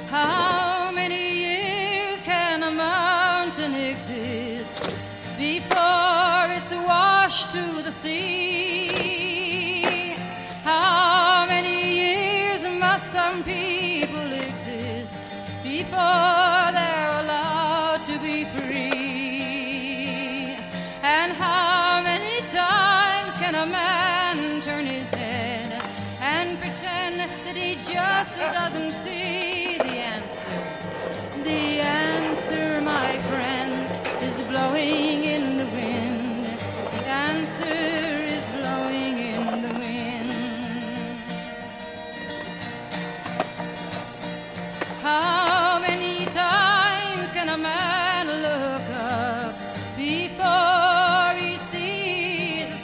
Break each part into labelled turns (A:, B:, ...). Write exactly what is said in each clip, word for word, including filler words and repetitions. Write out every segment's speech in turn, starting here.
A: How many years can a mountain exist before it's washed to the sea? How many years must some people exist before they're allowed to be free? And how many times can a man turn his head and pretend that he just doesn't see? The answer, the answer, my friend, is blowing in the wind. The answer is blowing in the wind. How many times can a man look up before he sees the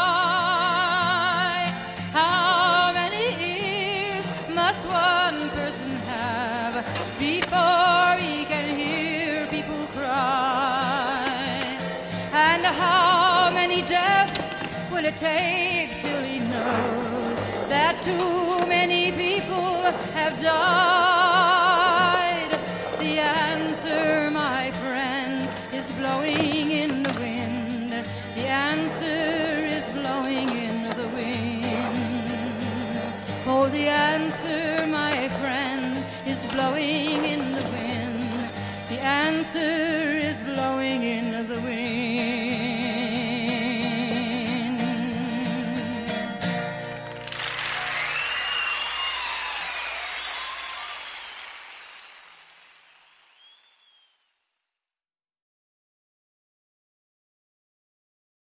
A: sky? How many ears must one person have before he can hear people cry? And how many deaths will it take till he knows that too many people have died? The answer, my friends, is blowing in the wind. The answer is blowing in the wind. Oh, the answer, my friends, is blowing in the wind. The answer is blowing in the wind.